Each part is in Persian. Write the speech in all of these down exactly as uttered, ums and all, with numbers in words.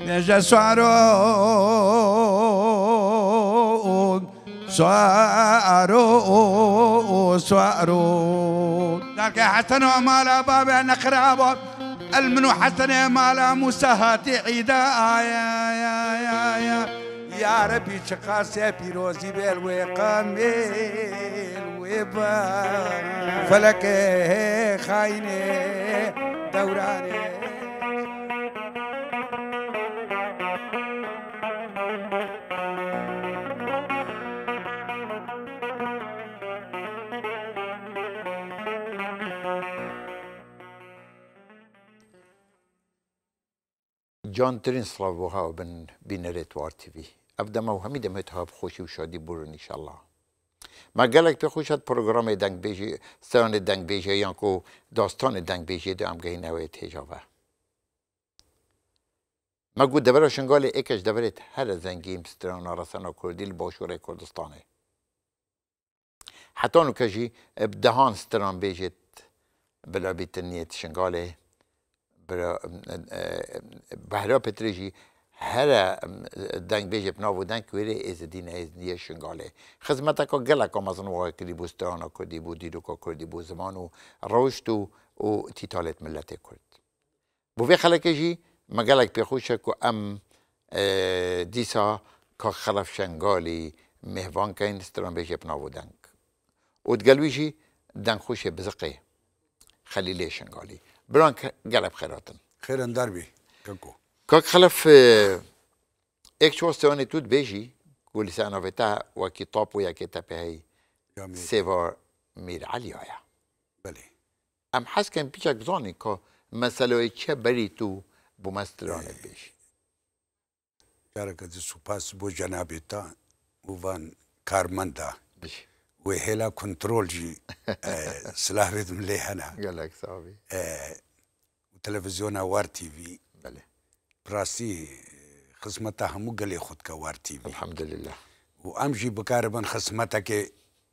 نجا سوارو سوارو سوارو ذاك حسن ومالا بابا نقرابا المنو حسن مالا مساهاتي عيدا يا يا يا يا يا ربي شقاسي بيروزي بالويقام ويبا فلك خاينه دوراني جان ترین سلاوها بن بینرت وار تیوی ابدا ما همی دمت ها خوشی و شادی برون انشالله ما گلک به خوشت پروگرام دنگ بیجی ستان دنگ بیجی یا کو داستان دنگ بیجی دو ام گهی نوی تجاوه ما گود دبر شنگال اکش دبرت هر زنگیم ستان رسنا کردیل باشور کردستانه حتی نو کجی بدهان ستان بیجت بلا بیتنیت شنگاله برا بهرا پتریجی هر دنگ بیجی بناو دنگ کویره از دین از دیه شنگاله خدمت کا گله کام از نوع کلی بوستانا کردی بود دیدو کا کردی بود زمان و روشت و و تیتالت ملت کرد بوی خلکجی مگلک پیخوشه که ام دیسا کا خلف شنگالی مهوان کین استران بیجی بناو دنگ و دگلویجی دنگ خوشه بزقه خلیله شنگالی بران گلب خیراتن خیرن دربی کاکو کاک خلف ایک چوستانی تود بیجی گولی سانویتا و کتاب و یا کتاب هی سیوار میر علی آیا بله ام حس کن پیچک زانی که مسئله چه بری تو بمسترانه بیجی جارکه دی سپاس بو جنابیتا وان کارمندا و هلا کنترول جی سلاح ردم لیهنا گلک صاحبی و تلویزیون وار تی وی بله براستی خدمتا همو گلی خود که وار تی وی الحمدلله و امجی بکاربن خدمتا که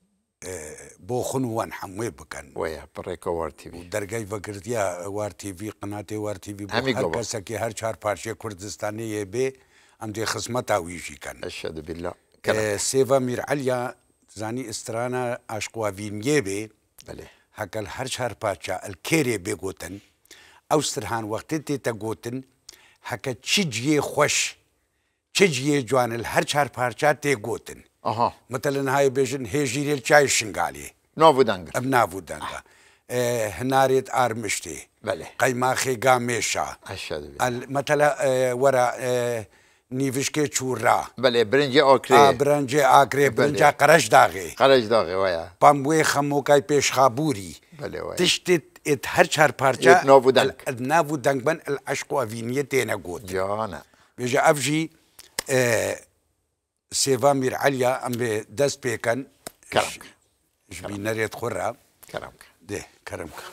بو خنوان حموی بکن ویا برای وار تی وی درگاه وگردیا وار تی وی قنات وار تی وی همی هر کسی که هر چهار پارچه کردستانی یه بی ام دی خدمتا ویجی کن اشهد بالله سیوا میر علیا زانی استرانا عشقوافینیه بی بله هکل هر چهار پارچه الکیری بگوتن اوسترهان وقتی تیتا گوتن هکا چیجیه خوش چیجیه جوان هر چهار پارچه تی گوتن آها مثلا های بیشن هیجیریل چای شنگالی ناودنگ اب نابودنگا هناريت آرمشتي بله قيماخي قاميشا اشهد بالله مثلا ورا نيفشكي تشورا بله برنجي آكري آه برنجي آكري برنجا قرش داغي قرش داغي ويا باموي خموكاي بيش خابوري بله ويا تشتت ات هر چهار پارچه ات ناودنگ ناودنگ بن العشق وافينية تينا قوت جانا بيجا افجي اه سيفا مير عليا ام دست بيكن كرمك جبي نريت خورا كرمك ده كرمك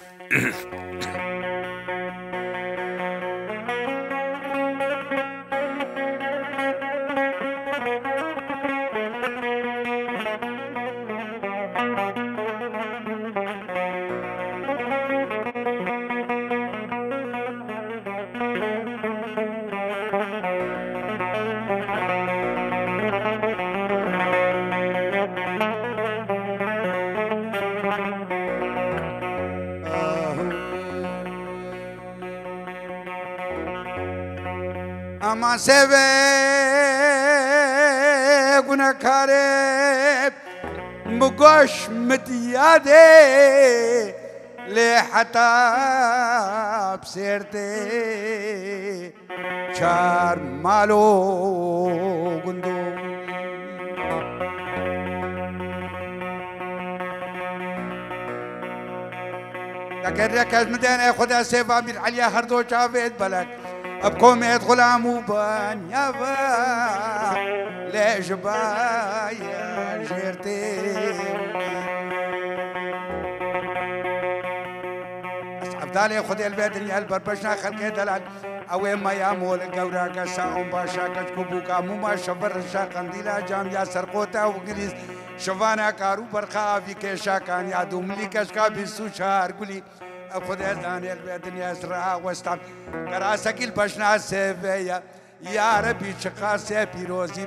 اما سوه گناهکاره مگوش متیاده لحتا بسیرته چار مالو گندو لكن ركز مدينة خدا سيفا مير عليا هردو شافيت بلد ابكم يدخل عموبان يا با ليش با يا جيرتي اسحب دالي خذي البيت اللي البربشنا خلقي دلال اوي ما يا مول قورا قسا ام باشا كتكبوكا مو ما شبر الشا قنديلا جام يا سرقوتا وقريز شوانا كارو برخا في كيشا كان يا دوملي كشكا بيسو شهر قولي خذ داني البيت اللي اسرع واستعب كراسك البشنا سيفيا يا ربي شقاسي بيروزي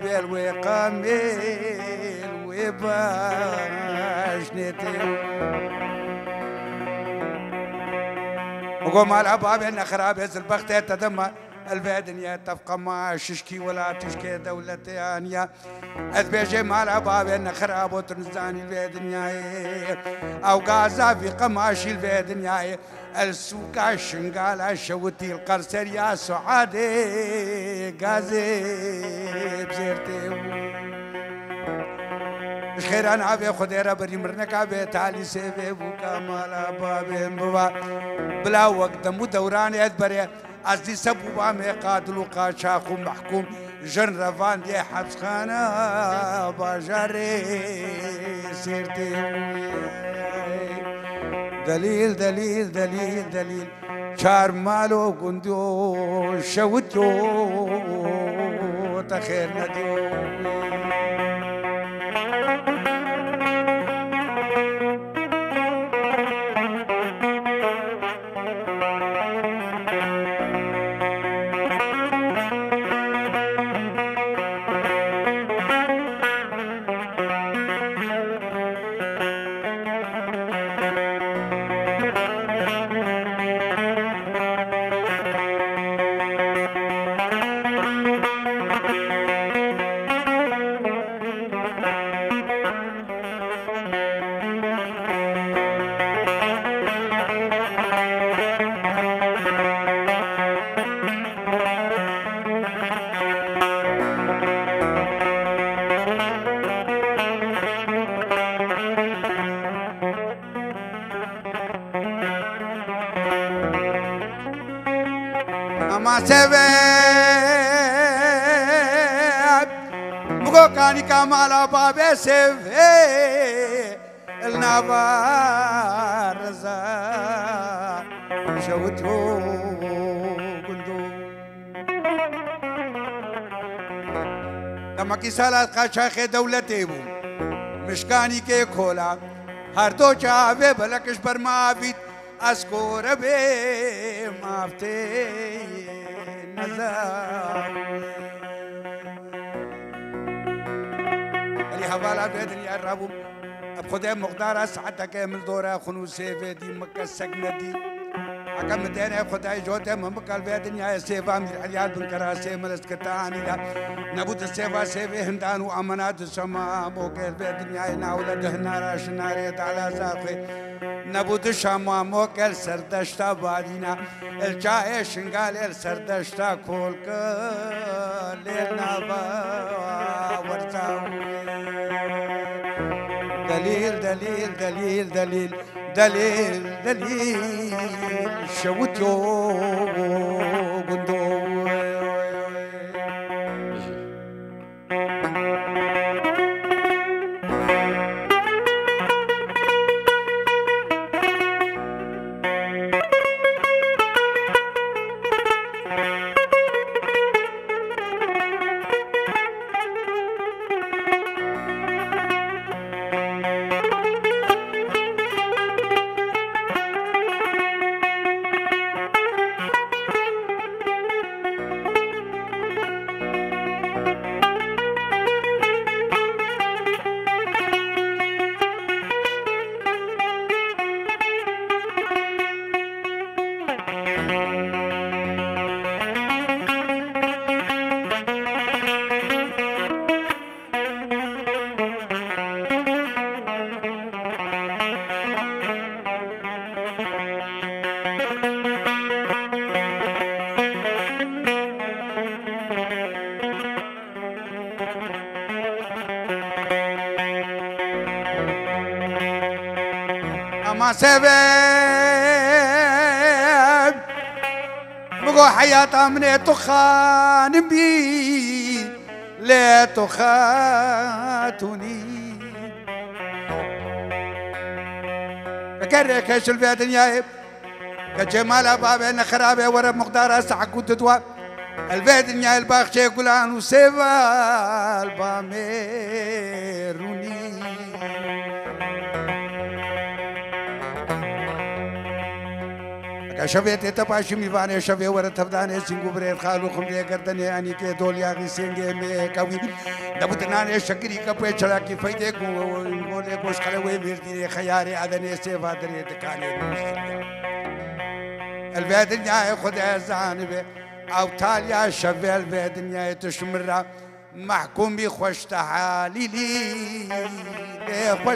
بالوقامل وباشنتي وقوم على باب ان خراب البخت تدمى البدنيا تفقى ما ششكي ولا تشكي دولة ثانية أذبيجي مال باب ان خراب وتنزاني البدنيا أو غازا في قماشي البدنيا السوق شنقال شوتي القرصر يا سعادي غازي بزيرتي خير انا ابي خديره بري مرنك ابي تالي سيفي بوكا مالا بابي بابا بلا وقت مو دوران ادبري ازدي سبوبا مي قاتلو قاشاخو محكوم جن رفان دي حبس خانه باجاري سيرتي دليل دليل دليل دليل شار مالو قندو شوتو تخير نديو كاني كمال بابي سيفي النافار رزا شوتو كندو لما كي سالت قاشاخ دولتي بو مشكاني كي كولا هر دو جاوه بلکش بر ما بيت اسكور بي مافتي نزار حوالا بدني الربو بخدای مقدار ساعتك من دورة خنو سيفي دي مكة سجنة دي حكم دينا خدای جوته ممكال بدني سيفا من العيال بن كراسي ملس كتاني دا نبوت السيفا سيفي هندان وأمانات السما موكل بدني ناولا دهنا راش ناريت على ساقي نبوت الشام موكل سردشتا بادينا الجاي شنقال السردشتا كولك ليلنا با ورتاو دليل دليل دليل دليل دليل دليل شوتو قندو ما سبب بقو حياة من تخان بي لا تخاتني فكرك ايش الدنيا كجمال بابا خرابه ورا مقدار ساعه كنت توا الدنيا الباخ شي كلان وسيفا الباميروني شبيت تباشي ميبانه شبي ورا تبدانه سينغو بريد خالو خمري گردنه اني के दोलिया की सेंगे में कवि दबुतनाने शक्री कपे चला की फैदे को बोले गोश खले वे मिर्दी खयारे आदने से वादरे तकाने البدنيا خدها زانبه او تاليا شبه البدنيا تشمره محكوم بخوش تحالي لي خوش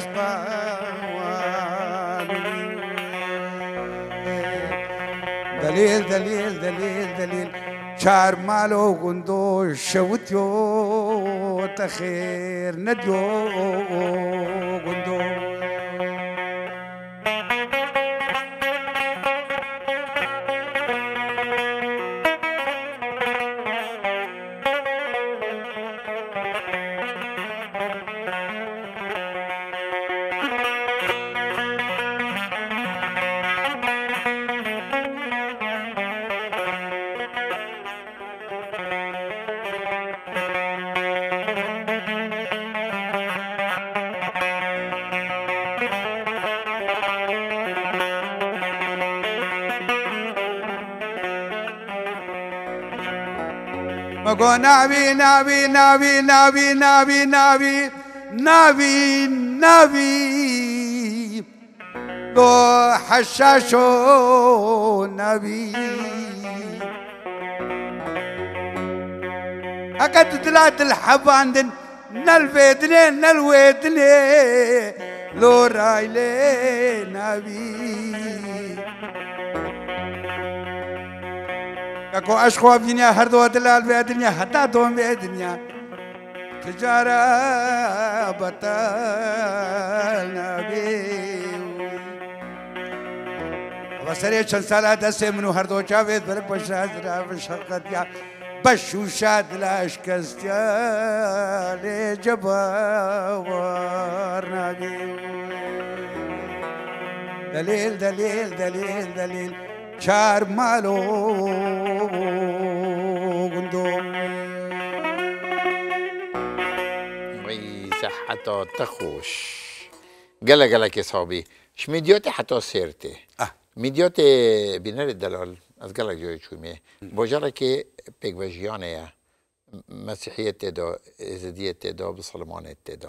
دليل دليل دليل دليل شار مالو غندو شوتيو تخير نديو غندو مگو ناوی ناوی ناوی ناوی ناوی ناوی ناوی ناوی لو حشاشو ناوی أكد تلات الحباندن نلفيدني نلويدني لو رايلي ناوي اكو اشخوا بدنيا هردو دلال بدنيا حتى دوم بدنيا تجارة بطلنا بي وسري چند ساله دست منو هردو جاوید برک بشاز را بشقت یا بشوشاد لاشکستیا لجبارنا بي دليل دليل دليل دليل شار مالو غندوم وي حتى تخوش قال قال يا صاحبي ش ميديوتي حتى سيرتي اه ميديوتي بينار الدلال از قال لك جوي شومي بوجرا كي بيك فيجيانيا مسيحيه تدا ازديه تدا بسلمانه تدا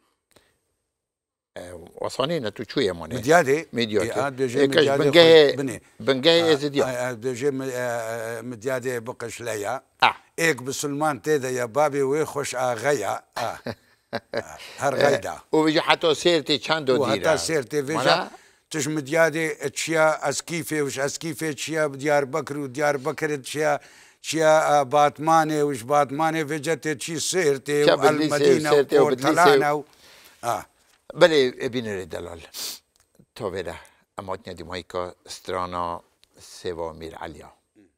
وصاني نتو شوية موني مديادي مديادي بيجي بنجاه بني بنجاه ازديا بيجي مديادي بقش ليا اه ايك بسلمان تيدا يا بابي ويخش اغيا اه هر غيدا وبيجي حتى سيرتي چندو ديرا وحتى سيرتي فيجا تش مديادي تشيا اسكيفي وش اسكيفي تشيا بديار بكر وديار بكر تشيا تشيا باتماني وش باتماني فيجا تشي سيرتي والمدينة وطلعنا اه بله بینر دلال تو بره اما ندی مایکا استرانا سوا میر علیا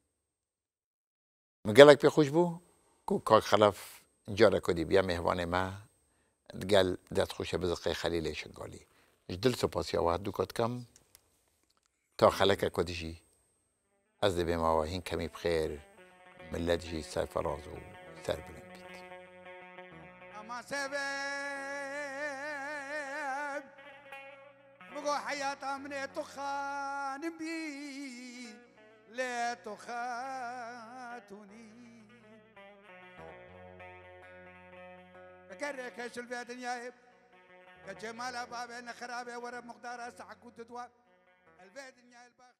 مگلک به خوش بو کو کار خلاف جاره کدی بیا مهوان ما دگل دست خوشه بزقه خلیل شنگالی جدل سپاسی آواد دوکات کم تا خلک کدیشی از دبی ما و هین کمی بخیر ملت جی سر فراز و سر بلند بید اما بقو حياة من تخان بي لا تخاتني فكرك ايش البيت يايب كجمال بابي نخرابي ورا مقدار ساعة كنت توا البيت يايب